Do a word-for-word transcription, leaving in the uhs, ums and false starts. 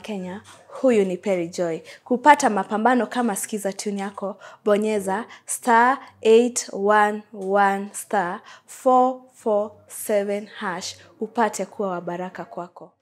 Kenya, huyu ni Perry Joy. Kupata mapambano kama Skiza Tune yako, bonyeza star eight one one star four four seven hash upate kuwa wa baraka kwako.